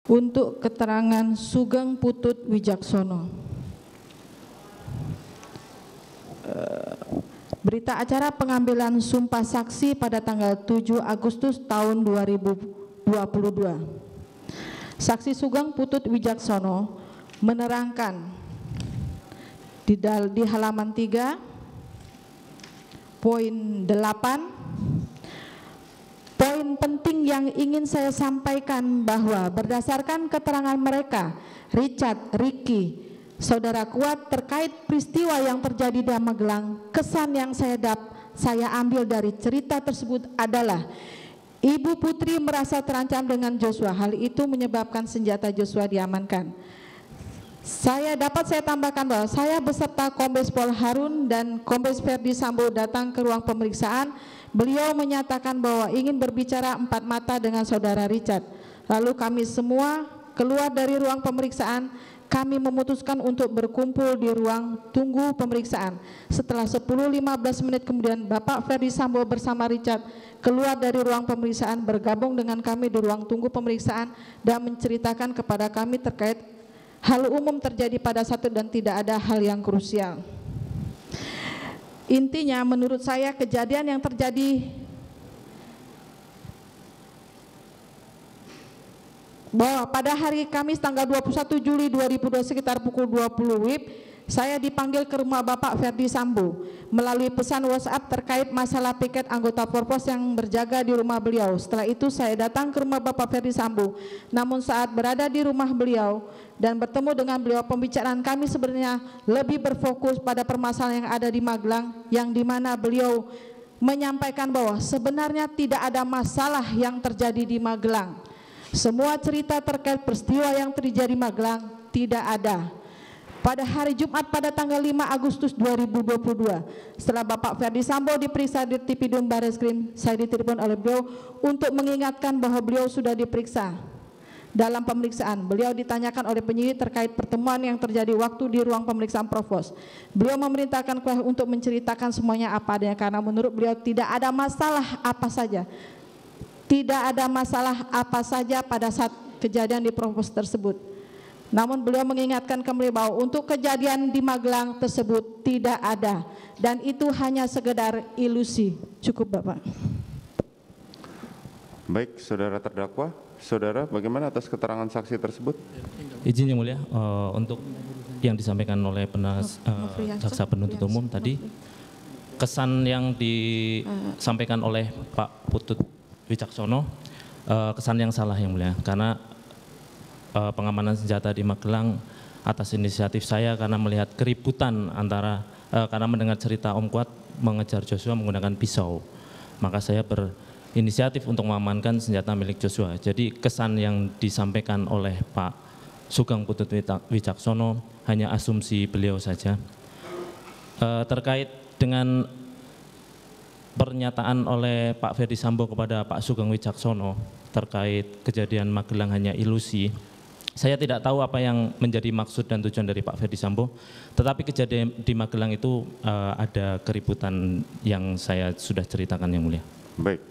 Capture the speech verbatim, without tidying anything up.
Untuk keterangan Sugeng Putut Wijaksono. Berita acara pengambilan sumpah saksi pada tanggal tujuh Agustus tahun dua ribu dua puluh dua. Saksi Sugeng Putut Wijaksono menerangkan di, dal, di halaman tiga, poin delapan, poin penting yang ingin saya sampaikan bahwa berdasarkan keterangan mereka, Richard, Ricky, Saudara Kuat terkait peristiwa yang terjadi di Magelang, kesan yang saya dap, saya ambil dari cerita tersebut adalah Ibu Putri merasa terancam dengan Joshua. Hal itu menyebabkan senjata Joshua diamankan. Saya dapat saya tambahkan bahwa saya beserta Kombes Pol Harun dan Kombes Ferdi Sambo datang ke ruang pemeriksaan. Beliau menyatakan bahwa ingin berbicara empat mata dengan Saudara Richard. Lalu kami semua keluar dari ruang pemeriksaan. Kami memutuskan untuk berkumpul di ruang tunggu pemeriksaan. Setelah sepuluh sampai lima belas menit kemudian Bapak Ferdi Sambo bersama Richard keluar dari ruang pemeriksaan, bergabung dengan kami di ruang tunggu pemeriksaan dan menceritakan kepada kami terkait hal umum terjadi pada satu dan tidak ada hal yang krusial. Intinya menurut saya kejadian yang terjadi bahwa pada hari Kamis tanggal dua puluh satu Juli dua ribu dua sekitar pukul dua puluh W I B saya dipanggil ke rumah Bapak Ferdi Sambo melalui pesan WhatsApp terkait masalah piket anggota Forpos yang berjaga di rumah beliau. Setelah itu saya datang ke rumah Bapak Ferdi Sambo. Namun saat berada di rumah beliau dan bertemu dengan beliau, pembicaraan kami sebenarnya lebih berfokus pada permasalahan yang ada di Magelang, yang dimana beliau menyampaikan bahwa sebenarnya tidak ada masalah yang terjadi di Magelang. Semua cerita terkait peristiwa yang terjadi di Magelang tidak ada. Pada hari Jumat pada tanggal lima Agustus dua ribu dua puluh dua, setelah Bapak Ferdi Sambo diperiksa di Tipidum Barreskrim, saya ditelepon oleh beliau untuk mengingatkan bahwa beliau sudah diperiksa. Dalam pemeriksaan, beliau ditanyakan oleh penyidik terkait pertemuan yang terjadi waktu di ruang pemeriksaan Provos. Beliau memerintahkan saya untuk menceritakan semuanya apa adanya karena menurut beliau tidak ada masalah apa saja. Tidak ada masalah apa saja pada saat kejadian di Provos tersebut. Namun beliau mengingatkan kembali bahwa untuk kejadian di Magelang tersebut tidak ada dan itu hanya sekedar ilusi. Cukup Bapak. Baik, Saudara terdakwa. Saudara, bagaimana atas keterangan saksi tersebut? Izin yang mulia, uh, untuk yang disampaikan oleh penas, uh, jaksa penuntut umum tadi, kesan yang disampaikan oleh Pak Putut Wijaksono, uh, kesan yang salah yang mulia, karena uh, pengamanan senjata di Magelang atas inisiatif saya karena melihat keributan antara, uh, karena mendengar cerita Om Kuat mengejar Joshua menggunakan pisau, maka saya berinisiatif untuk mengamankan senjata milik Joshua. Jadi kesan yang disampaikan oleh Pak Sugeng Putut Wijaksono hanya asumsi beliau saja. Uh, terkait dengan pernyataan oleh Pak Ferdi Sambo kepada Pak Sugeng Wijaksono terkait kejadian Magelang hanya ilusi. Saya tidak tahu apa yang menjadi maksud dan tujuan dari Pak Ferdi Sambo, tetapi kejadian di Magelang itu uh, ada keributan yang saya sudah ceritakan yang mulia. Baik.